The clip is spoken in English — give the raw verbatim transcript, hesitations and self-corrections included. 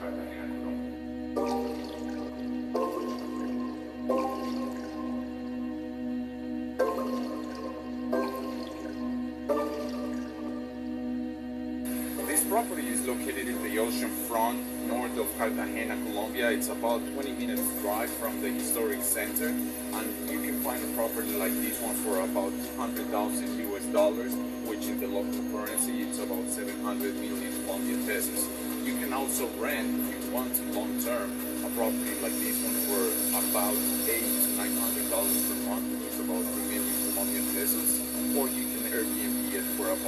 This property is located in the ocean front, north of Cartagena, Colombia. It's about twenty minutes drive from the historic center, and you can find a property like this one for about one hundred thousand U S dollars, which in the local currency it's about seven hundred million Colombian pesos. You can also rent, if you want to long term, a property like this one for about eight to nine hundred dollars per month, which is about three million Colombian pesos, or you can Airbnb it for about